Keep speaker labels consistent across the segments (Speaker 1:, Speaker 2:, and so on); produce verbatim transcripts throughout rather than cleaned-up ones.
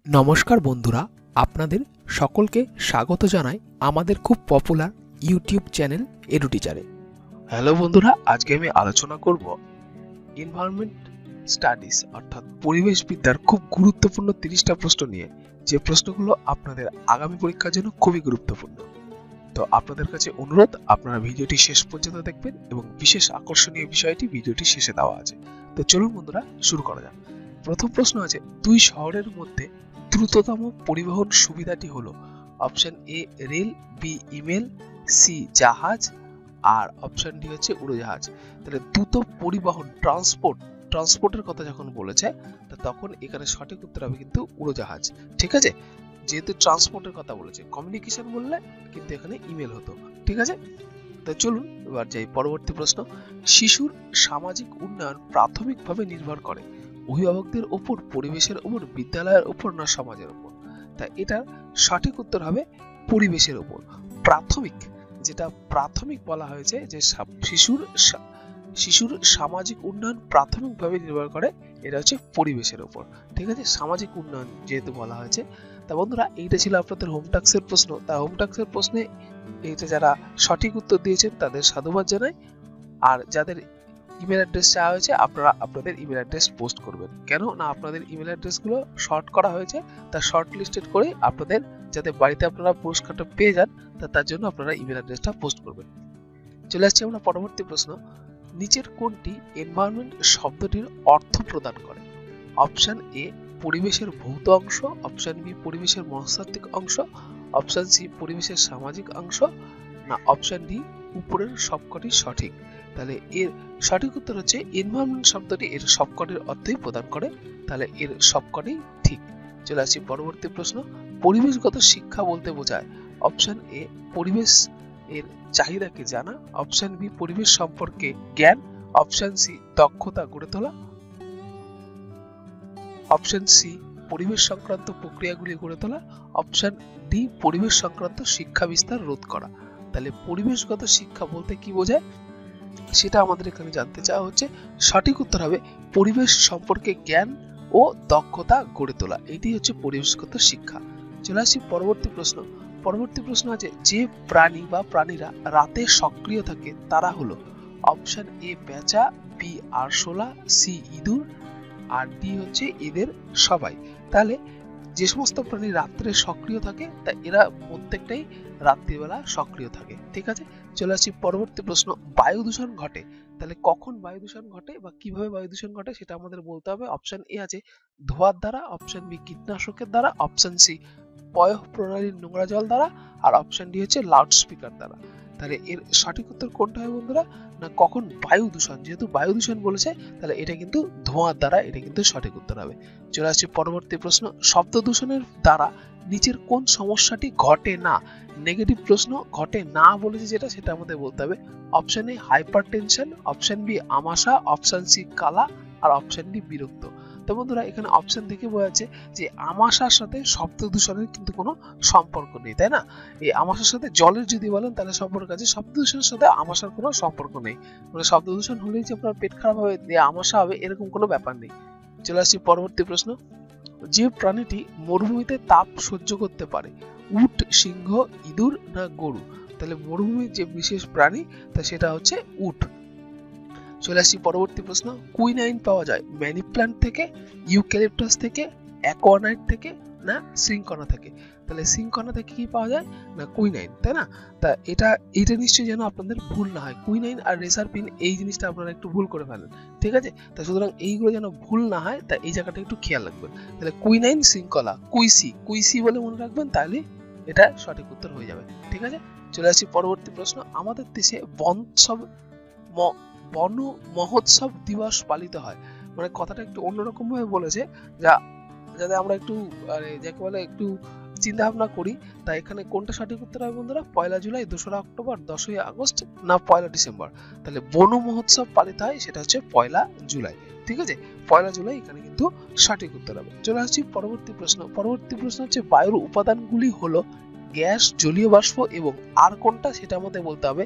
Speaker 1: নমস্কার বন্ধুরা, আপনাদের সকলকে স্বাগত জানাই আমাদের খুব পপুলার ইউটিউব চ্যানেল এডুটিচারে। হ্যালো বন্ধুরা, আজকে আমি আলোচনা করব এনভায়রনমেন্ট স্টাডিজ অর্থাৎ পরিবেশ বিদ্যার খুব গুরুত্বপূর্ণ তিরিশটা প্রশ্ন নিয়ে, যে প্রশ্নগুলো আপনাদের আগামী পরীক্ষার জন্য খুবই গুরুত্বপূর্ণ। তো আপনাদের কাছে অনুরোধ, আপনারা ভিডিওটি শেষ পর্যন্ত দেখবেন এবং বিশেষ আকর্ষণীয় বিষয়টি ভিডিওটি শেষে দেওয়া আছে। তো চলুন বন্ধুরা, শুরু করা যাক। প্রথম প্রশ্ন আছে, দুই শহরের মধ্যে দ্রুততম পরিবহন সুবিধাটি হলো option A rail, B email, C জাহাজ, আর অপশন ডি হচ্ছে উড়োজাহাজ। তাহলে দ্রুত পরিবহন ট্রান্সপোর্ট ট্রান্সপোর্টের কথা যখন বলেছে তখন এখানে সঠিক উত্তর হবে কিন্তু উড়োজাহাজ। ঠিক আছে, যেহেতু ট্রান্সপোর্টের কথা বলেছে, কমিউনিকেশন বললে কিন্তু এখানে ইমেল হতো। ঠিক আছে, তো চলুন এবার যাই পরবর্তী প্রশ্ন। শিশুর সামাজিক উন্নয়ন প্রাথমিকভাবে নির্ভর করে অভিভাবকদের উপর, পরিবেশের উপর, বিদ্যালয়ের উপর না সমাজের উপর? তাই এটার সঠিক উত্তর হবে পরিবেশের উপর। প্রাথমিক, যেটা প্রাথমিক বলা হয়েছে যে শিশুর শিশুর সামাজিক উন্নয়ন প্রাথমিকভাবে নির্ভর করে, এটা হচ্ছে পরিবেশের উপর। ঠিক আছে, সামাজিক উন্নয়ন যেহেতু বলা হয়েছে। তা বন্ধুরা, এইটা ছিল আপনাদের হোম টাস্কের প্রশ্ন। তা হোম টাস্কের প্রশ্নে এইটা যারা সঠিক উত্তর দিয়েছেন তাদের সাধুবাদ জানাই। আর যাদের ইমেল অ্যাড্রেস চাওয়া হয়েছে, আপনারা আপনাদের ইমেল অ্যাড্রেস পোস্ট করবেন। কেন না, আপনাদের ইমেল অ্যাড্রেসগুলো শর্ট করা হয়েছে, তা শর্ট লিস্টেড করে আপনাদের যাতে বাড়িতে আপনারা পুরস্কারটা পেয়ে যান, তা তার জন্য আপনারা ইমেল অ্যাড্রেসটা পোস্ট করবেন। চলে আসছি আমরা পরবর্তী প্রশ্ন। নিচের কোনটি এনভায়রনমেন্ট শব্দটির অর্থ প্রদান করে? অপশন এ পরিবেশের ভৌত অংশ, অপশন বি পরিবেশের মনস্তাত্ত্বিক অংশ, অপশন সি পরিবেশের সামাজিক অংশ, না অপশন ডি উপরের সবকটি সঠিক? তাহলে এর সঠিক উত্তর হচ্ছে এনভায়রনমেন্ট শব্দটি এর সবকটির অর্থই প্রদান করে, তাহলে এর সবকটি ঠিক। চলে আসছি পরবর্তী প্রশ্ন। পরিবেশগত শিক্ষা বলতে বোঝায় অপশন এ পরিবেশ এর চাহিদাকে জানা, অপশন বি পরিবেশ সম্পর্কে জ্ঞান, অপশন সি দক্ষতা গড়ে তোলা, অপশন সি পরিবেশ সংক্রান্ত প্রক্রিয়াগুলি গড়ে তোলা, অপশন ডি পরিবেশ সংক্রান্ত শিক্ষা বিস্তার রোধ করা। তাহলে পরিবেশগত শিক্ষা বলতে কি বোঝায় সেটা আমাদের এখানে জানতে চাওয়া হচ্ছে। সঠিক উত্তর হবে পরিবেশ সম্পর্কে জ্ঞান ও দক্ষতা গড়ে তোলা। এটি হচ্ছে পরিবেশগত শিক্ষা। চলে আসি পরবর্তী প্রশ্ন। পরবর্তী প্রশ্ন আছে, যে প্রাণী বা প্রাণীরা রাতে সক্রিয় থাকে তারা হলো অপশন এ পেঁচা, বি আরশোলা, সি ইঁদুর, আর ডি হচ্ছে এদের সবাই। তাহলে যে সমস্ত প্রাণী রাত্রে সক্রিয় থাকে তা এরা প্রত্যেকটাই রাত্রিবেলা সক্রিয় থাকে। ঠিক আছে, চলে আসছি পরবর্তী প্রশ্ন। বায়ু দূষণ ঘটে, তাহলে কখন বায়ু দূষণ ঘটে বা কিভাবে বায়ু দূষণ ঘটে সেটা আমাদের বলতে হবে। অপশন এ আছে ধোঁয়ার দ্বারা, অপশন বি কীটনাশকের দ্বারা, অপশন সি পয়ঃ প্রণালীর নোংরা জল দ্বারা, আর অপশন ডি হচ্ছে লাউড স্পিকার দ্বারা। তাহলে এর সঠিক উত্তর কোনটা হয় বন্ধুরা? না কখন বায়ু দূষণ, যেহেতু বায়ু দূষণ বলেছে তাহলে এটা কিন্তু ধোঁয়ার দ্বারা, এটা কিন্তু সঠিক উত্তর হবে। চলে আসছি পরবর্তী প্রশ্ন। শব্দ দূষণের দ্বারা নিচের কোন সমস্যাটি ঘটে না? নেগেটিভ প্রশ্ন, ঘটে না বলেছে যেটা সেটা আমাদের বলতে হবে। Option A hypertension, option B আমাশা, অপশন সি কালা, আর অপশন ডি বিরক্ত। তো বন্ধুরা, এখানে অপশন থেকে বোঝা যাচ্ছে যে আমাশার সাথে শব্দ দূষণের কিন্তু কোনো সম্পর্ক নেই, তাই না? এই আমাশার সাথে জলের যদি বলেন তাহলে সম্পর্ক আছে, শব্দ দূষণের সাথে আমাশার কোনো সম্পর্ক নেই। মানে শব্দ দূষণ হলেই যে আপনার পেট খারাপ হবে, আমাশা হবে, এরকম কোনো ব্যাপার নেই। চলে আসছি পরবর্তী প্রশ্ন। যে প্রাণীটি মরুভূমিতে তাপ সহ্য করতে পারে, উট, সিংহ, ইঁদুর না গরু? তাহলে মরুভূমির যে বিশেষ প্রাণী তা সেটা হচ্ছে উট। চলে আসছি পরবর্তী প্রশ্ন। কুইনাইন পাওয়া যায় ম্যানি প্ল্যান্ট থেকে, ইউক্যালিপটাস থেকে, অ্যাকোয়ানাইট থেকে না সিঙ্কনা থেকে? তাহলে সিঙ্কনা থেকে কি পাওয়া যায়? না কুইনাইন, তাই না? তা এটা এটা নিশ্চয়ই যেন আপনাদের ভুল না হয়। কুইনাইন আর রেসারপিন এই জিনিসটা আপনারা একটু ভুল করে ফেলেন। ঠিক আছে, তা সুতরাং এইগুলো যেন ভুল না হয় তা এই জায়গাটা একটু খেয়াল রাখবেন। তাহলে কুইনাইন, সিঙ্কলা, কুইসি কুইসি বলে মনে রাখবেন, তাহলে এটা সঠিক উত্তর হয়ে যাবে। ঠিক আছে, চলে আসছি পরবর্তী প্রশ্ন। আমাদের দেশে বনসব বন মহোৎসব দিবস পালিত হয়, মানে কথাটা একটু অন্যরকম ভাবে বলেছে, যা যাতে আমরা একটু মানে যাকে বলে একটু চিন্তা ভাবনা করি। তাই এখানে কোনটা সঠিক উত্তর হবে বন্ধুরা? পয়লা জুলাই, দোসরা অক্টোবর, দশই আগস্ট না পয়লা ডিসেম্বর? তাহলে বন মহোৎসব পালিত হয় সেটা হচ্ছে পয়লা জুলাই। ঠিক আছে, পয়লা জুলাই এখানে কিন্তু সঠিক উত্তর হবে। চলে আসছি পরবর্তী প্রশ্ন। পরবর্তী প্রশ্ন হচ্ছে বায়ুর উপাদানগুলি হলো গ্যাস, জলীয় বাষ্প এবং আর কোনটা সেটা আমাদের বলতে হবে।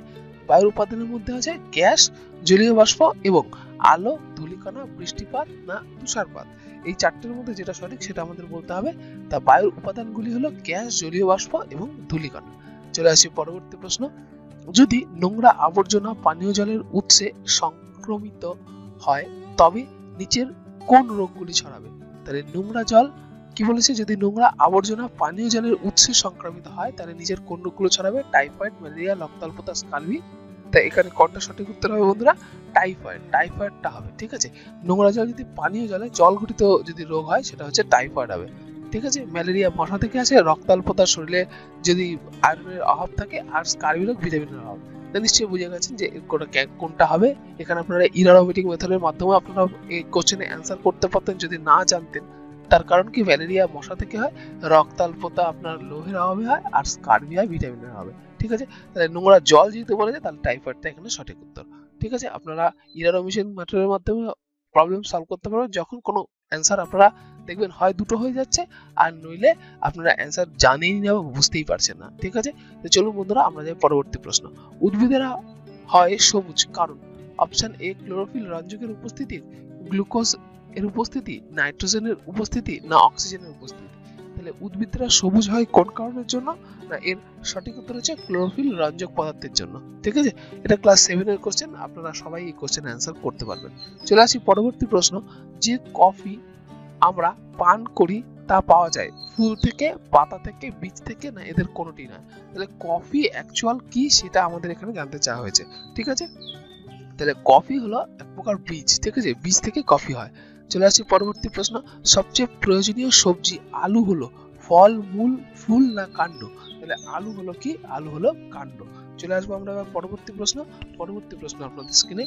Speaker 1: বায়ুর উপাদানের মধ্যে আছে গ্যাস, জলীয় বাষ্প এবং আলো, ধূলিকণা, বৃষ্টিপাত না তুষারপাত। এই চারটির মধ্যে যেটা সঠিক সেটা আমাদের বলতে হবে। তা বায়ুর উপাদানগুলি হলো গ্যাস, জলীয় বাষ্প এবং ধূলিকণা। চলে আসি পরবর্তী প্রশ্ন। যদি নোংরা আবর্জনা পানীয় জলের উৎসে সংক্রমিত হয় তবে নিচের কোন রোগগুলি ছড়াবে? তাহলে নোংরা জল কি বলেছে, যদি নোংরা আবর্জনা পানীয় জলের উৎসে সংক্রমিত হয় তাহলে নিচের কোন রোগগুলো ছড়াবে? টাইফয়েড, ম্যালেরিয়া, রক্তাল্পতা, স্কারভি। তাই এখানে কোনটা সঠিক উত্তর হবে বন্ধুরা? টাইফয়েড। টাইফয়েডটা হবে। ঠিক আছে, নোংরা জল যদি পানীয় জলে জল ঘটিত যদি রোগ হয় সেটা হচ্ছে টাইফয়েড হবে। ঠিক আছে, ম্যালেরিয়া মশা থেকে আছে, রক্তাল্পতা শরীরে যদি আয়রনের অভাব থাকে, আর স্কারভি রোগ ভিটামিনের অভাব। নিশ্চয়ই বুঝে গেছেন যে কোনটা হবে। এখানে আপনারা ইরারোমেটিক মেথডের মাধ্যমে আপনারা এই কোশ্চেনে অ্যান্সার করতে পারতেন যদি না জানতেন। তার কারণ কি, ম্যালেরিয়া মশা থেকে হয়, রক্তাল্পতা আপনার লোহের অভাবে হয়, আর স্কারভি হয় ভিটামিনের অভাবে। ঠিক আছে, তাহলে নোংরা জল যেহেতু বলেছে তাহলে টাইফয়েডটা এখানে সঠিক উত্তর। ঠিক আছে, আপনারা ইরারোমেশন মেথডের মাধ্যমে প্রবলেম সলভ করতে পারবেন যখন কোনো অ্যান্সার আপনারা দেখবেন হয় দুটো হয়ে যাচ্ছে আর নইলে আপনারা অ্যান্সার জানেই না বা বুঝতেই পারছেন না। ঠিক আছে, তো চলুন বন্ধুরা আমরা যাই পরবর্তী প্রশ্ন। উদ্ভিদেরা হয় সবুজ কারণ অপশন এ ক্লোরোফিল রঞ্জকের উপস্থিতি, গ্লুকোজ এর উপস্থিতি, নাইট্রোজেনের উপস্থিতি না অক্সিজেনের উপস্থিতি। তাহলে উদ্ভিদরা সবুজ হয় কোন কারণের জন্য? না এর সঠিক উত্তর হচ্ছে ক্লোরোফিল রঞ্জক পদার্থের জন্য। ঠিক আছে, এটা ক্লাস সেভেন এর কোশ্চেন, আপনারা সবাই এই কোশ্চেন অ্যান্সার করতে পারবেন। চলে আসি পরবর্তী প্রশ্ন। যে কফি আমরা পান করি তা পাওয়া যায় ফুল থেকে, পাতা থেকে, বীজ থেকে না এদের কোনোটি না? তাহলে কফি অ্যাকচুয়াল কি সেটা আমাদের এখানে জানতে চাওয়া হয়েছে। ঠিক আছে, তাহলে কফি হলো এক প্রকার বীজ। ঠিক আছে, বীজ থেকে কফি হয়। চলে আসি পরবর্তী প্রশ্ন। সবচেয়ে প্রয়োজনীয় সবজি আলু হলো ফল, মূল, ফুল না কাণ্ড? তাহলে আলু হলো কি? আলু হলো কাণ্ড। চলে আসবো আমরা পরবর্তী প্রশ্ন। পরবর্তী প্রশ্ন আপনাদের স্ক্রিনে।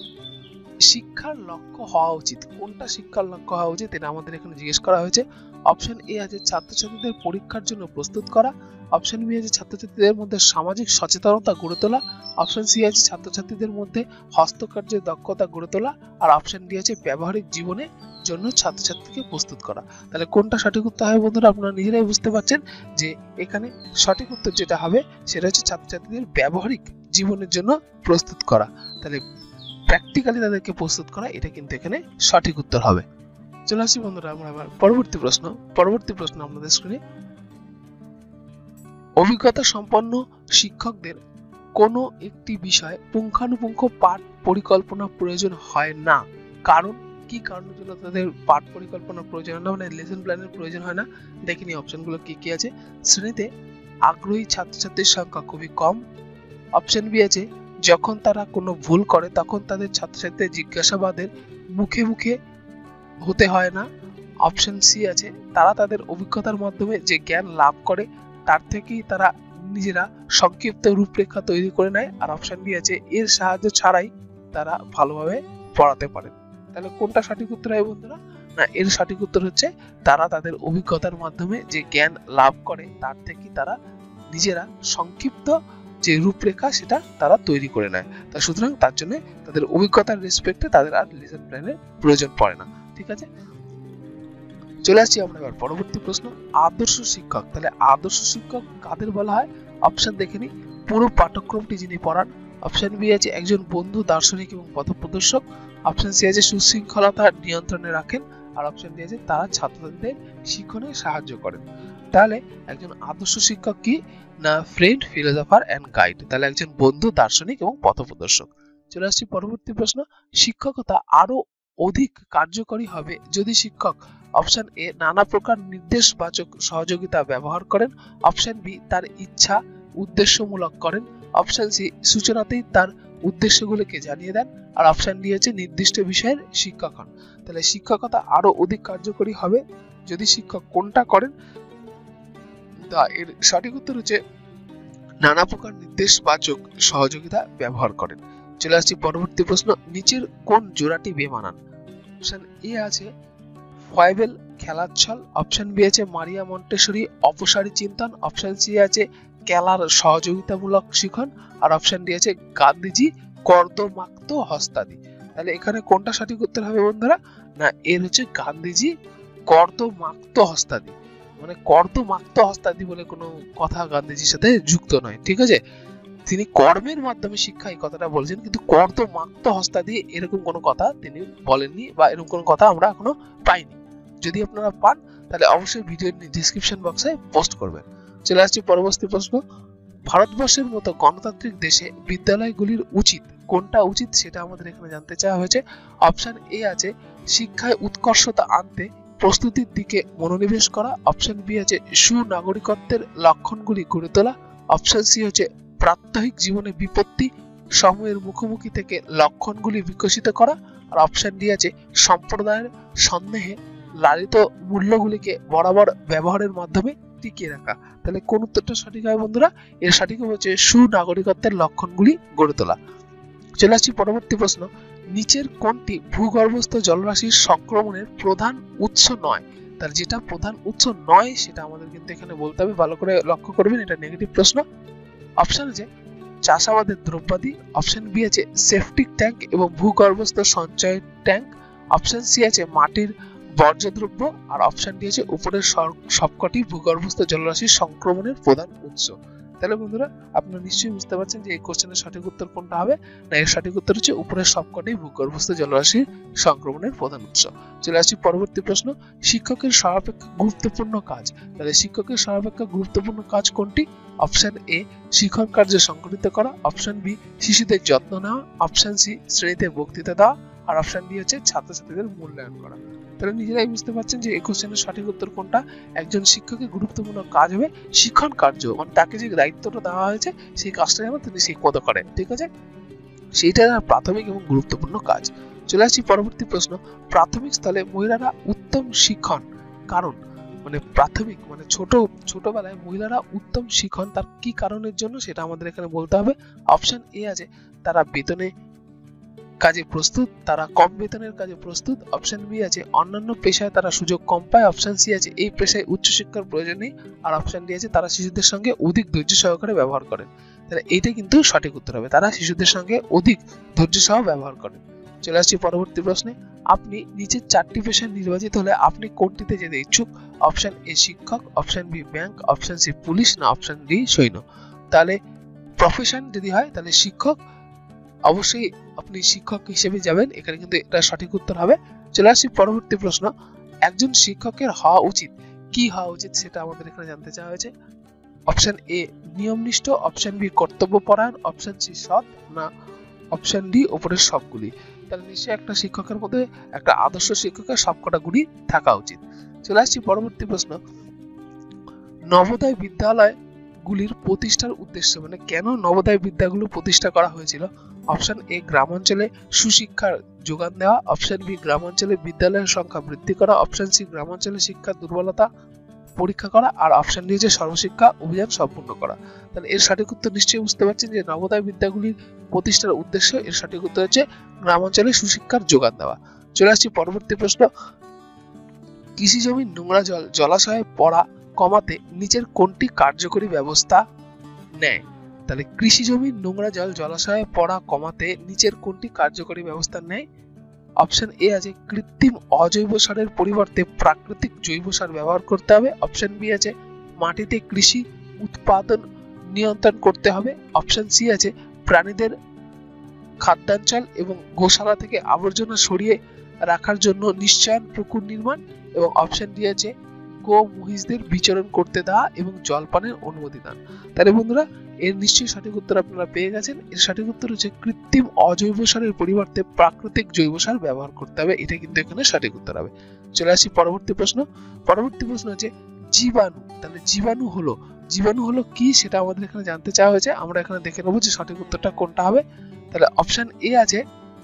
Speaker 1: শিক্ষার লক্ষ্য হওয়া উচিত, কোনটা শিক্ষার লক্ষ্য হওয়া উচিত এটা আমাদের এখানে জিজ্ঞেস করা হয়েছে। অপশন এ আছে ছাত্রছাত্রীদের পরীক্ষার জন্য প্রস্তুত করা, অপশন বি আছে ছাত্রছাত্রীদের মধ্যে সামাজিক সচেতনতা গড়ে তোলা, অপশন সি আছে ছাত্রছাত্রীদের মধ্যে হস্তকার্যের দক্ষতা গড়ে তোলা, আর অপশন ডি আছে ব্যবহারিক জীবনের জন্য ছাত্রছাত্রীকে প্রস্তুত করা। তাহলে কোনটা সঠিক উত্তর হবে বন্ধুরা? আপনারা নিজেরাই বুঝতে পারছেন যে এখানে সঠিক উত্তর যেটা হবে সেটা হচ্ছে ছাত্রছাত্রীদের ব্যবহারিক জীবনের জন্য প্রস্তুত করা। তাহলে প্র্যাকটিক্যালি তাদেরকে প্রস্তুত করা, এটা কিন্তু এখানে সঠিক উত্তর হবে। চলে আসি বন্ধুরা আমরা আবার পরবর্তী প্রশ্ন। পরবর্তী প্রশ্ন আপনাদের স্ক্রিনে। অভিজ্ঞতা সম্পন্ন শিক্ষকদের কোনো একটি বিষয় পুঙ্খানুপুঙ্খ পাঠ পরিকল্পনা প্রয়োজন হয় না, কারণ কি কারণের জন্য তাদের পাঠ পরিকল্পনা প্রয়োজন হয় না, মানে লেসন প্ল্যানের প্রয়োজন হয় না? দেখিনি অপশনগুলো কি কি আছে। শ্রেণীতে আগ্রহী ছাত্রছাত্রীর সংখ্যা খুবই কম, অপশন বি আছে যখন তারা কোনো ভুল করে তখন তাদের ছাত্রছাত্রীদের জিজ্ঞাসাবাদের মুখে মুখে হতে হয় না, অপশন সি আছে তারা তাদের অভিজ্ঞতার মাধ্যমে যে জ্ঞান লাভ করে তার থেকেই তারা নিজেরা সংক্ষিপ্ত রূপরেখা তৈরি করে নেয়, আর অপশন ডি আছে এর সাহায্য ছাড়াই তারা ভালোভাবে পড়াতে পারে। তাহলে কোনটা সঠিক উত্তর হয় বন্ধুরা? না এর সঠিক উত্তর হচ্ছে তারা তাদের অভিজ্ঞতার মাধ্যমে যে জ্ঞান লাভ করে তার থেকেই তারা নিজেরা সংক্ষিপ্ত যে রূপরেখা সেটা তারা তৈরি করে নেয়। তা সুতরাং তার জন্য তাদের অভিজ্ঞতার রেসপেক্টে তাদের আর লেসন প্ল্যানের প্রয়োজন পড়ে না। ঠিক আছে, চলে আসছি আমরা এবার পরবর্তী প্রশ্ন। আদর্শ শিক্ষক, তাহলে আদর্শ শিক্ষক কাদের বলা হয়? অপশন দেখে নিই। পুরো পাঠ্যক্রমটি যিনি পড়ান, অপশন বি আছে একজন বন্ধু, দার্শনিক এবং পথপ্রদর্শক, অপশন সি আছে সুশৃঙ্খলতা নিয়ন্ত্রণে রাখেন, আর অপশন ডি আছে তারা ছাত্রদের শিক্ষণে সাহায্য করেন। তাহলে একজন আদর্শ শিক্ষক কি না ফ্রেন্ড, ফিলোসফার এন্ড গাইড। তাহলে একজন বন্ধু, দার্শনিক এবং পথপ্রদর্শক। চলে আসছি পরবর্তী প্রশ্ন। শিক্ষকতা আরো অধিক কার্যকরী হবে যদি শিক্ষক অপশন এ নানা প্রকার নির্দেশবাচক সহযোগিতা ব্যবহার করেন, অপশন বি তার ইচ্ছা উদ্দেশ্যমূলক করেন, অপশন সি সূচনাতেই তার উদ্দেশ্যগুলোকে জানিয়ে দেন, আর অপশন ডি হচ্ছে নির্দিষ্ট বিষয়ের শিক্ষক হন। তাহলে শিক্ষকতা আরো অধিক কার্যকরী হবে যদি শিক্ষক কোনটা করেন? তা এর সঠিক উত্তর হচ্ছে নানা প্রকার নির্দেশবাচক সহযোগিতা ব্যবহার করেন। চলে আসছি পরবর্তী প্রশ্ন। নিচের কোন জোড়াটি বেমানান? অপশন এ আছে ফয়েবেল খেলার ছল, অপশন বি আছে মারিয়া মন্টেসরি অপসারী চিন্তন, অপশন সি আছে কেলার সহযোগিতামূলক শিখন, আর অপশন ডি আছে গান্ধীজি কর্দমাক্ত হস্তাদি। তাহলে এখানে কোনটা সঠিক উত্তর হবে বন্ধুরা? না এর হচ্ছে গান্ধীজি কর্দমাক্ত হস্তাদি, মানে কর্দমাক্ত হস্তাদি বলে কোনো কথা গান্ধীজির সাথে যুক্ত নয়। ঠিক আছে, তিনি কর্মের মাধ্যমে শিক্ষা এই কথাটা বলেছেন, কিন্তু কর্ত মাক্ত হস্তা দিয়ে এরকম কোনো কথা তিনি বলেননি বা এরকম কোনো কথা আমরা এখনো পাইনি। যদি আপনারা পান তাহলে অবশ্যই ভিডিওর ডেসক্রিপশন বক্সে পোস্ট করবেন। চলে আসছি পরবর্তী প্রশ্ন। ভারতবর্ষের মতো গণতান্ত্রিক দেশে বিদ্যালয়গুলির উচিত কোনটা উচিত সেটা আমাদের এখানে জানতে চাওয়া হয়েছে। অপশন এ আছে শিক্ষায় উৎকর্ষতা আনতে প্রস্তুতির দিকে মনোনিবেশ করা। অপশন বি আছে সুনাগরিকত্বের লক্ষণগুলি গড়ে তোলা। অপশন সি হচ্ছে প্রাত্যহিক জীবনে বিপত্তি সময়ের মুখোমুখি থেকে লক্ষণগুলি বিকশিত করা। আর অপশন ডি আছে সম্প্রদায়ের সন্দেহে লালিত মূল্যগুলিকে বরাবর ব্যবহারের মাধ্যমে টিকিয়ে রাখা। তাহলে কোন উত্তরটা সঠিক হবে বন্ধুরা? এর সঠিক হচ্ছে সুনাগরিকত্বের লক্ষণগুলি গড়ে তোলা। চলে আসছি পরবর্তী প্রশ্ন। নিচের কোনটি ভূগর্ভস্থ জলরাশির সংক্রমণের প্রধান উৎস নয়? তার যেটা প্রধান উৎস নয় সেটা আমাদের কিন্তু এখানে বলতে হবে, ভালো করে লক্ষ্য করবেন, এটা নেগেটিভ প্রশ্ন। অপশন আছে চাষাবাদের দ্রব্যাদি। অপশন বি আছে সেফটিক ট্যাঙ্ক এবং ভূগর্ভস্থ সঞ্চয় ট্যাঙ্ক। অপশন সি আছে মাটির বর্জ্যদ্রব্য। আর অপশন ডি আছে উপরের সবকটি ভূগর্ভস্থ জলরাশির সংক্রমণের প্রধান উৎস। তাহলে বন্ধুরা আপনারা নিশ্চয়ই বুঝতে পারছেন যে এই কোশ্চেনের সঠিক উত্তর কোনটা হবে। না, এর সঠিক উত্তর হচ্ছে উপরের সবকটি ভূগর্ভস্থ জলরাশির সংক্রমণের প্রধান উৎস। চলে আসছি পরবর্তী প্রশ্ন। শিক্ষকের সর্বাপেক্ষা গুরুত্বপূর্ণ কাজ। তাহলে শিক্ষকের সর্বাপেক্ষা গুরুত্বপূর্ণ কাজ কোনটি? অপশন এ শিক্ষণ কার্য সংগঠিত করা। অপশন বি শিশুদের যত্ন নেওয়া। অপশন সি শ্রেণীতে বক্তৃতা দেওয়া। আর অপশন ডি হচ্ছে ছাত্রছাত্রীদের মূল্যায়ন করা। তাহলে নিজেরাই বুঝতে পারছেন যে এই কোশ্চেনের সঠিক উত্তর কোনটা। একজন শিক্ষকের গুরুত্বপূর্ণ কাজ হবে শিক্ষণ কার্য, মানে তাকে যে দায়িত্বটা দেওয়া হয়েছে সেই কাজটা যেন তিনি ঠিক মতো করেন, ঠিক আছে, সেইটা প্রাথমিক এবং গুরুত্বপূর্ণ কাজ। চলে আসছি পরবর্তী প্রশ্ন। প্রাথমিক স্থলে মহিলারা উত্তম শিক্ষণ কারণ, মানে প্রাথমিক মানে ছোট ছোটবেলায় মহিলারা উত্তম শিক্ষণ তার কি কারণের জন্য সেটা আমাদের এখানে বলতে হবে। অপশন এ আছে তারা বেতনে কাজে প্রস্তুত, তারা কম বেতনের কাজে প্রস্তুত। অপশন বি আছে অন্যান্য পেশায় তারা সুযোগ কম পায়। অপশন সি আছে এই পেশায় উচ্চশিক্ষার প্রয়োজন নেই। আর অপশন ডি আছে তারা শিশুদের সঙ্গে অধিক ধৈর্য সহকারে ব্যবহার করেন। তাহলে এইটা কিন্তু সঠিক উত্তর হবে, তারা শিশুদের সঙ্গে অধিক ধৈর্য সহ ব্যবহার করেন। চলে আসছি পরবর্তী প্রশ্নে। আপনি নিচের চারটি পেশায় নির্বাচিত হলে আপনি কোনটিতে যেতে ইচ্ছুক? অপশন এ শিক্ষক, option B bank, option C police, না অপশন ডি সৈন্য। তাহলে প্রফেশন যদি হয় তাহলে শিক্ষক, অবশ্যই আপনি শিক্ষক হিসেবে যাবেন, এখানে কিন্তু এটা সঠিক উত্তর হবে। চলে আসছি পরবর্তী প্রশ্ন। একজন শিক্ষকের হওয়া উচিত কি হওয়া উচিত সেটা আমাদের এখানে জানতে চাওয়া হয়েছে। অপশন এ নিয়মনিষ্ঠ, অপশন বি কর্তব্যপরায়ণ, অপশন সি সৎ, না অপশন ডি উপরের সবগুলি। তাহলে নিশ্চয়ই একটা শিক্ষকের মধ্যে একটা আদর্শ শিক্ষকের সবকটা গুলি থাকা উচিত। চলে আসছি পরবর্তী প্রশ্ন। নবোদয় বিদ্যালয় গুলির প্রতিষ্ঠার উদ্দেশ্য, মানে কেন নবোদয় বিদ্যাগুলো প্রতিষ্ঠা করা হয়েছিল? অপশন এ গ্রামাঞ্চলে সুশিক্ষার যোগান দেওয়া। অপশন বি গ্রামাঞ্চলে বিদ্যালয়ের সংখ্যা বৃদ্ধি করা। অপশন সি গ্রামাঞ্চলে শিক্ষার দুর্বলতা পরীক্ষা করা। আর অপশন ডি হচ্ছে সর্বশিক্ষা অভিযান সম্পূর্ণ করা। তাহলে এর সঠিক উত্তর নিশ্চয়ই বুঝতে পারছেন যে নবোদয় বিদ্যাগুলির প্রতিষ্ঠার উদ্দেশ্য, এর সঠিক উত্তর হচ্ছে গ্রামাঞ্চলে সুশিক্ষার যোগান দেওয়া। চলে আসছি পরবর্তী প্রশ্ন। কৃষি জমির নোংরা জল জলাশয়ে পড়া কমাতে নিচের কোনটি কার্যকরী ব্যবস্থা নেয়? তাহলে কৃষি জমির নোংরা জল জলাশয়ে পড়া কমাতে নিচের কোনটি কার্যকরী ব্যবস্থা নেয়? অপশন এ আছে কৃত্রিম অজৈব সারের পরিবর্তে প্রাকৃতিক জৈব সার ব্যবহার করতে হবে। অপশন বি আছে মাটিতে কৃষি উৎপাদন নিয়ন্ত্রণ করতে হবে। অপশন সি আছে প্রাণীদের খাদ্যাঞ্চল এবং গোশালা থেকে আবর্জনা সরিয়ে রাখার জন্য নিশ্চয়ন পুকুর নির্মাণ। এবং অপশন ডি আছে গো মহিষদের বিচরণ করতে দেওয়া এবং জলপানের অনুমতি দান। তাহলে বন্ধুরা এর নিশ্চয়ই সঠিক উত্তর আপনারা পেয়ে গেছেন। এর সঠিক উত্তর হচ্ছে কৃত্রিম অজৈব সারের পরিবর্তে প্রাকৃতিক জৈব সার ব্যবহার করতে হবে, এটা কিন্তু এখানে সঠিক উত্তর হবে। চলে আসি পরবর্তী প্রশ্ন। পরবর্তী প্রশ্ন হচ্ছে জীবাণু। তাহলে জীবাণু হলো জীবাণু হলো কি সেটা আমাদের এখানে জানতে চাওয়া হয়েছে। আমরা এখানে দেখে নেবো যে সঠিক উত্তরটা কোনটা হবে। তাহলে অপশন এ আছে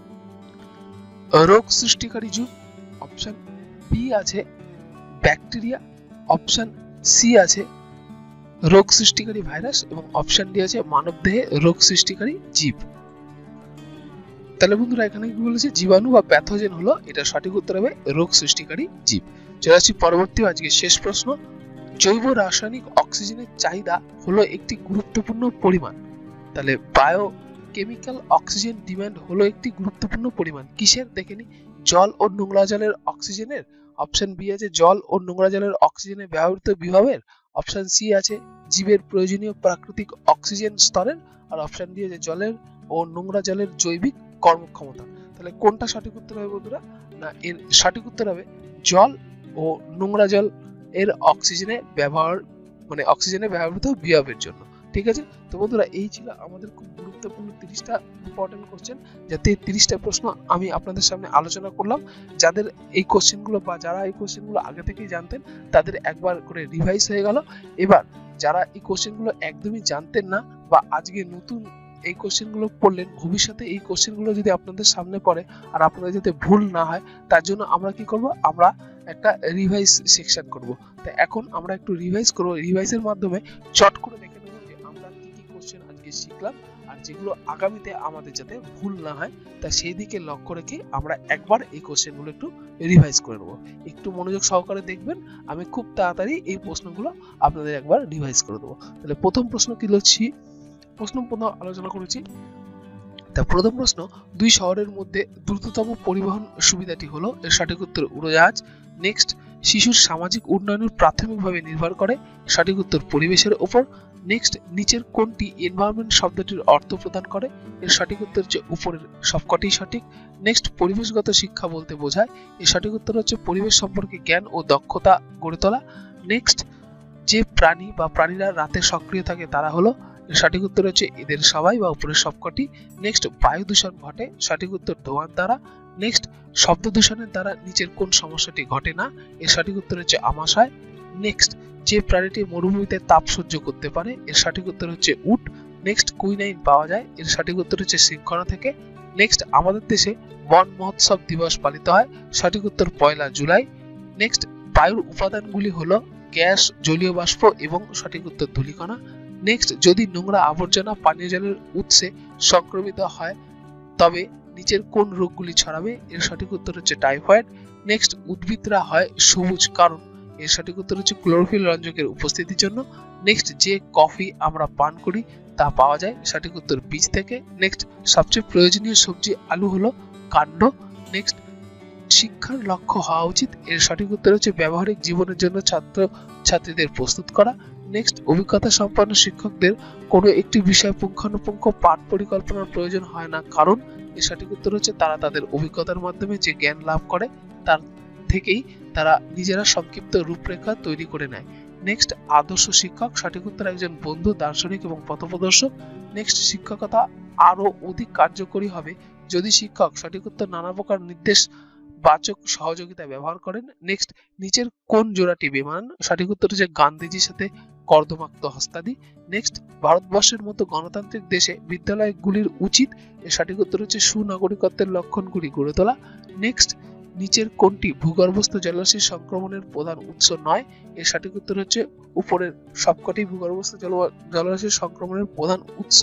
Speaker 1: রোগ সৃষ্টিকারী জীব। অপশন বি আছে ব্যাকটেরিয়া। অপশন সি আছে রোগ সৃষ্টিকারী ভাইরাস এবং অপশন ডি আছে মানবদেহে রোগ সৃষ্টিকারী জীব। তাহলে বন্ধুরা এখানে কি বলেছে জীবাণু বা প্যাথোজেন হলো, এটা সঠিক উত্তর হবে রোগ সৃষ্টিকারী জীব। চলে আসছি পরবর্তী আজকে শেষ প্রশ্ন। জৈব রাসায়নিক অক্সিজেনের চাহিদা হলো একটি গুরুত্বপূর্ণ পরিমাণ। তাহলে বায়ো কেমিক্যাল অক্সিজেন ডিমান্ড হলো একটি গুরুত্বপূর্ণ পরিমাণ কিসের? দেখেনি, জল ও নোংরা জলের অক্সিজেনের। অপশন বি আছে জল ও নোংরা জলের অক্সিজেনের ব্যবহৃত বিভবের। অপশন সি আছে জীবের প্রয়োজনীয় প্রাকৃতিক অক্সিজেন স্তরের, আর অপশন ডি আছে জলের ও নোংরা জলের জৈবিক কর্মক্ষমতা। তাহলে কোনটা সঠিক উত্তর হবে বন্ধুরা? না, এর সঠিক উত্তর হবে জল ও নোংরা জল এর অক্সিজেনে ব্যবহার মানে অক্সিজেনে ব্যবহৃত বিহেভিয়ারের জন্য। ঠিক আছে, তো বন্ধুরা এই ছিল আমাদের খুব গুরুত্বপূর্ণ তিরিশটা ইম্পর্টেন্ট কোশ্চেন, যাতে তিরিশটা প্রশ্ন আমি আপনাদের সামনে আলোচনা করলাম। যাদের এই কোশ্চেনগুলো বা যারা এই কোশ্চেনগুলো আগে থেকেই জানতেন তাদের একবার করে রিভাইজ হয়ে গেল। এবার যারা এই কোশ্চেনগুলো একদমই জানতেন না বা আজকে নতুন এই কোশ্চেনগুলো পড়লেন, ভবিষ্যতে এই কোশ্চেনগুলো যদি আপনাদের সামনে পড়ে আর আপনাদের যাতে ভুল না হয় তার জন্য আমরা কি করব, আমরা একটা রিভাইজ সেকশন করব। তো এখন আমরা একটু রিভাইজ করব, রিভাইজের মাধ্যমে চট করে দেখে নেব যে আমরা কি কি কোশ্চেন আজকে শিখলাম আর যেগুলো আগামীতে আমাদের যাতে ভুল না হয় তা সেই দিকে লক্ষ্য রেখে আমরা একবার এই কোশ্চেনগুলো একটু রিভাইজ করে নেব। একটু মনোযোগ সহকারে দেখবেন, আমি খুব তাড়াতাড়ি এই প্রশ্নগুলো আপনাদের একবার রিভাইজ করে দেবো। তাহলে প্রথম প্রশ্ন কি লিখছি, প্রশ্ন প্রথম আলোচনা করেছি। তা প্রথম প্রশ্ন, দুই শহরের মধ্যে দ্রুততম পরিবহন সুবিধাটি হলো, এর সঠিক উত্তর উড়োজাহাজ। নেক্সট, শিশুর সামাজিক উন্নয়নের প্রাথমিকভাবে নির্ভর করে, সঠিক উত্তর পরিবেশের উপর। নেক্সট, নিচের কোনটি এনভায়রনমেন্ট শব্দটির অর্থ প্রদান করে, এর সঠিক উত্তর হচ্ছে উপরের সবকটি সঠিক। নেক্সট, পরিবেশগত শিক্ষা বলতে বোঝায়, এর সঠিক উত্তর হচ্ছে পরিবেশ সম্পর্কে জ্ঞান ও দক্ষতা গড়ে তোলা। নেক্সট, যে প্রাণী বা প্রাণীরা রাতে সক্রিয় থাকে তারা হলো, এর সঠিক উত্তর হচ্ছে এদের সবাই বা উপরের সবকটি। নেক্সট, বায়ু দূষণ ঘটে, সঠিক উত্তর ধোঁয়ার দ্বারা। নেক্সট, শব্দ দূষণের দ্বারা নিচের কোন সমস্যাটি ঘটে না, এর সঠিক উত্তর হচ্ছে আমাশয়। নেক্সট, যে প্রাণীটি মরুভূমিতে তাপ সহ্য করতে পারে, এর সঠিক উত্তর হচ্ছে উট। নেক্সট, কুইনাইন পাওয়া যায়, এর সঠিক উত্তর হচ্ছে শৃঙ্খলা থেকে। নেক্সট, আমাদের দেশে বন মহোৎসব দিবস পালিত হয়, সঠিক উত্তর পয়লা জুলাই। নেক্সট, বায়ুর উপাদানগুলি হলো গ্যাস, জলীয় বাষ্প এবং সঠিক উত্তর ধূলিকণা। নেক্সট, যদি নোংরা আবর্জনা পানীয় জলের উৎসে সংক্রমিত হয় তবে নিচের কোন রোগগুলি ছড়াবে, এর সঠিক উত্তর হচ্ছে টাইফয়েড। নেক্সট, উদ্ভিদরা হয় সবুজ কারণ, এর সঠিক উত্তর হচ্ছে ক্লোরোফিল রঞ্জকের উপস্থিতির জন্য। নেক্সট, যে কফি আমরা পান করি তা পাওয়া যায়, সঠিক উত্তর বীজ থেকে। নেক্সট, সবচেয়ে প্রয়োজনীয় সবজি আলু হলো কাণ্ড। নেক্সট, শিক্ষার লক্ষ্য হওয়া উচিত, এর সঠিক উত্তর হচ্ছে ব্যবহারিক জীবনের জন্য ছাত্র ছাত্রীদের প্রস্তুত করা। নেক্সট, অভিজ্ঞতা সম্পন্ন শিক্ষকদের কোনো একটি বিষয় পুঙ্খানুপুঙ্খ পাঠ পরিকল্পনার প্রয়োজন হয় না, কারণ এর সঠিক উত্তর হচ্ছে তারা তাদের অভিজ্ঞতার মাধ্যমে যে জ্ঞান লাভ করে তার থেকেই তারা নিজেরা সংক্ষিপ্ত রূপরেখা তৈরি করে নেয়। নেক্সট, আদর্শ শিক্ষক, সঠিক উত্তর একজন বন্ধু, দার্শনিক এবং পথপ্রদর্শক। নেক্সট, শিক্ষকতা আরো অধিক কার্যকরী হবে যদি শিক্ষক, সঠিক উত্তর নানা প্রকার নির্দেশ বাচক সহযোগিতা ব্যবহার করেন। নেক্সট, নিচের কোন জোড়াটি বেমান, সঠিক উত্তর হচ্ছে গান্ধীজির সাথে কর্দমাক্ত হস্তাদি। নেক্সট, ভারতবর্ষের মতো গণতান্ত্রিক দেশে বিদ্যালয়গুলির উচিত, এর সঠিক উত্তর হচ্ছে সুনাগরিকত্বের লক্ষণগুলি গড়ে তোলা। নেক্সট, নিচের কোনটি ভূগর্ভস্থ জলরাশির সংক্রমণের প্রধান উৎস নয়, এর সঠিক উত্তর হচ্ছে উপরের সবকটি ভূগর্ভস্থ জলরাশির সংক্রমণের প্রধান উৎস।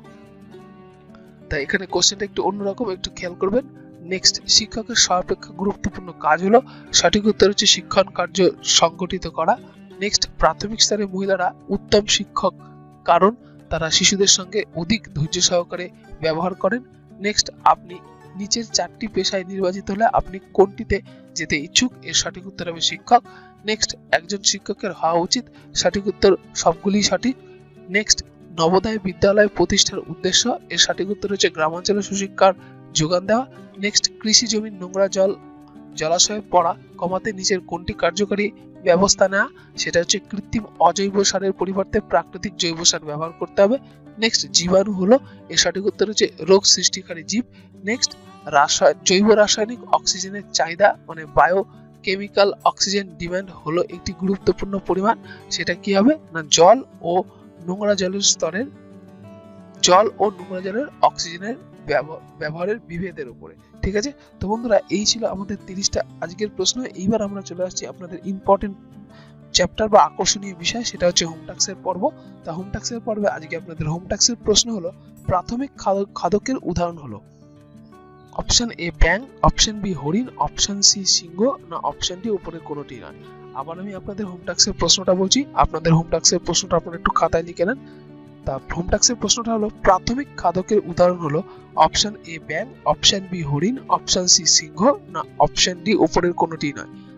Speaker 1: তাই এখানে কোশ্চেনটা একটু অন্যরকম, একটু খেয়াল করবেন। নেক্সট, শিক্ষকের সর্বাপেক্ষা গুরুত্বপূর্ণ কাজ হলো, সঠিক উত্তর হচ্ছে শিক্ষণ কার্য সংগঠিত করা। নেক্সট, প্রাথমিক স্তরে মহিলারা উত্তম শিক্ষক কারণ তারা শিশুদের সঙ্গে অধিক ধৈর্য সহকারে ব্যবহার করেন। নেক্সট, আপনি নিচের চারটি পেশায় নির্বাচিত হলে আপনি কোনটিতে যেতে ইচ্ছুক, এর সঠিক উত্তর হবে শিক্ষক। নেক্সট, একজন শিক্ষকের হওয়া উচিত, সঠিক উত্তর সবগুলি সঠিক। নেক্সট, নবোদয় বিদ্যালয় প্রতিষ্ঠার উদ্দেশ্য, এর সঠিক উত্তর হচ্ছে গ্রামাঞ্চলে সুশিক্ষার যোগান দেওয়া। নেক্সট, কৃষি জমির নোংরা জল জলাশয়ে পড়া কমাতে নিচের কোনটি কার্যকরী ব্যবস্থা নেওয়া, সেটা হচ্ছে কৃত্রিম অজৈব সারের পরিবর্তে প্রাকৃতিক জৈব সার ব্যবহার করতে হবে। নেক্সট, জীবাণু হলো, এর সঠিক উত্তর হচ্ছে রোগ সৃষ্টিকারী জীব। নেক্সট, রাসায়নিক জৈব রাসায়নিক অক্সিজেনের চাহিদা মানে বায়ো কেমিক্যাল অক্সিজেন ডিমান্ড হলো একটি গুরুত্বপূর্ণ পরিমাণ, সেটা কি হবে না জল ও নোংরা জলের স্তরের জল ও নোংরা জলের অক্সিজেনের ব্যবহারের বিভেদের উপরে। ঠিক আছে, তো বন্ধুরা এই ছিল আমাদের তিরিশটা আজকের প্রশ্ন। এইবার আমরা চলে আসছি আপনাদের ইম্পর্টেন্ট চ্যাপ্টার বা আকর্ষণীয় বিষয়, সেটা হচ্ছে হোম টাস্কের পর্ব। তা হোম টাস্কের পর্বে আজকে আপনাদের হোম টাস্কের প্রশ্ন হলো, প্রাথমিক খাদকের উদাহরণ হলো অপশন এ ব্যাং, অপশন বি হরিণ, অপশন সি সিংহ, না অপশন ডি উপরে কোনোটি নয়। আবার আমি আপনাদের হোম টাস্কের প্রশ্নটা বলছি, আপনাদের হোম টাস্কের প্রশ্নটা আপনারা একটু খাতায় লিখে নেন। তা হোম টাস্কের প্রশ্নটা হলো, প্রাথমিক খাদকের উদাহরণ হলো অপশন এ ব্যাং, অপশন বি হরিণ, অপশন সি সিংহ, না অপশন ডি উপরের কোনোটি নয়।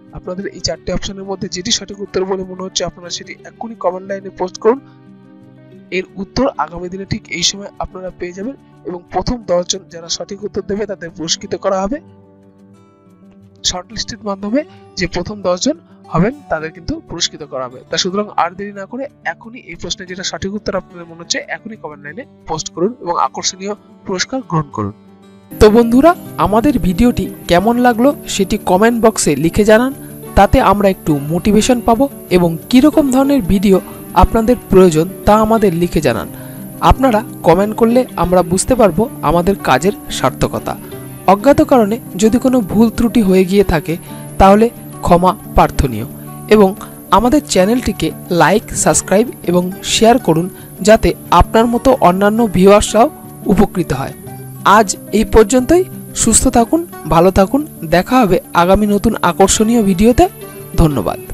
Speaker 1: আপনাদের এই চারটি অপশনের মধ্যে যেটি সঠিক উত্তর বলে মনে হচ্ছে আপনারা সেটি এক্ষুনি কমেন্ট লাইনে পোস্ট করুন। এর উত্তর আগামী দিনে ঠিক এই সময় আপনারা পেয়ে যাবেন এবং প্রথম দশ জন যারা সঠিক উত্তর দেবে তাদের পুরস্কৃত করা হবে। শর্টলিস্টের মাধ্যমে যে প্রথম দশ জন হবেন তাদের কিন্তু পুরস্কৃত করা হবে। তা সুতরাং আর দেরি না করে এখনই এই প্রশ্নে যেটা সঠিক উত্তর আপনাদের মনে হচ্ছে এখনই কমেন্ট লাইনে পোস্ট করুন এবং আকর্ষণীয় পুরস্কার গ্রহণ করুন।
Speaker 2: তো বন্ধুরা, আমাদের ভিডিওটি কেমন লাগলো সেটি কমেন্ট বক্সে লিখে জানান, তাতে আমরা একটু মোটিভেশন পাবো এবং কীরকম ধরনের ভিডিও আপনাদের প্রয়োজন তা আমাদের লিখে জানান। আপনারা কমেন্ট করলে আমরা বুঝতে পারবো আমাদের কাজের সার্থকতা। অজ্ঞাত কারণে যদি কোনো ভুল ত্রুটি হয়ে গিয়ে থাকে তাহলে ক্ষমা প্রার্থনীয় এবং আমাদের চ্যানেলটিকে লাইক, সাবস্ক্রাইব এবং শেয়ার করুন যাতে আপনার মতো অন্যান্য ভিউয়ার্সরাও উপকৃত হয়। আজ এই পর্যন্তই। সুস্থ থাকুন, ভালো থাকুন। দেখা হবে আগামী নতুন আকর্ষণীয় ভিডিওতে। ধন্যবাদ।